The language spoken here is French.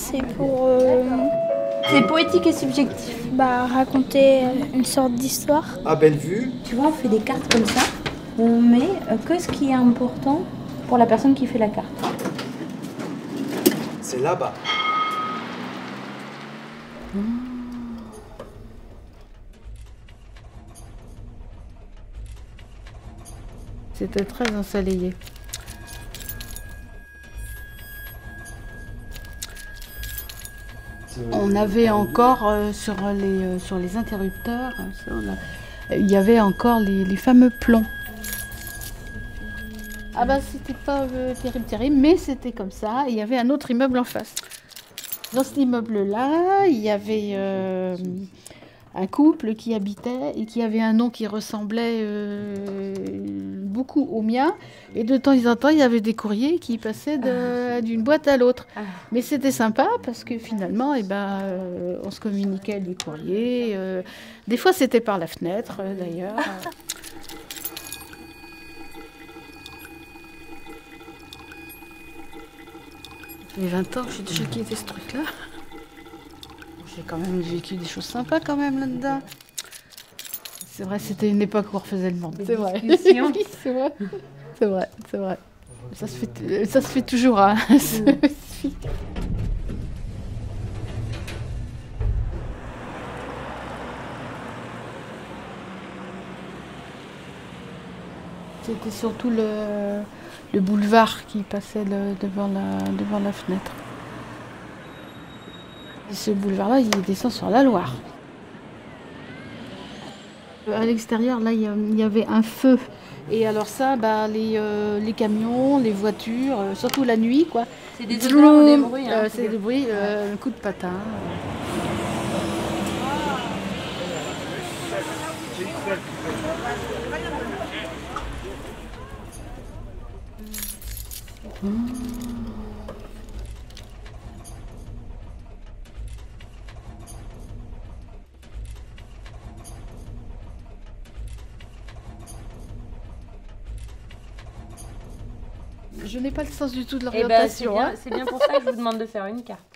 c'est pour C'est poétique et subjectif. raconter une sorte d'histoire. Ah, belle vue. Tu vois, on fait des cartes comme ça. On met que ce qui est important pour la personne qui fait la carte. C'est là-bas. C'était très ensoleillé. On avait encore sur les interrupteurs, il y avait encore les fameux plombs. Ah bah c'était pas terrible, mais c'était comme ça. Il y avait un autre immeuble en face. Dans cet immeuble-là, il y avait un couple qui habitait et qui avait un nom qui ressemblait beaucoup au mien. Et de temps en temps, il y avait des courriers qui passaient d'une boîte à l'autre. Mais c'était sympa parce que finalement, on se communiquait les courriers. Des fois, c'était par la fenêtre, d'ailleurs. Ça fait 20 ans que j'ai déjà quitté ce truc-là. J'ai quand même vécu des choses sympas quand même là-dedans. C'est vrai, c'était une époque où on refaisait le monde. C'est vrai. Oui, c'est vrai. C'est vrai, c'est vrai. Ça se fait toujours. Hein. C'était surtout le boulevard qui passait devant la fenêtre. Et ce boulevard-là, il descend sur la Loire. À l'extérieur, là, il y avait un feu. Et alors ça, les camions, les voitures, surtout la nuit, quoi. C'est des odeurs, des bruits. C'est des bruits, un coup de patin. Je n'ai pas le sens du tout de l'orientation. C'est bien pour ça que je vous demande de faire une carte.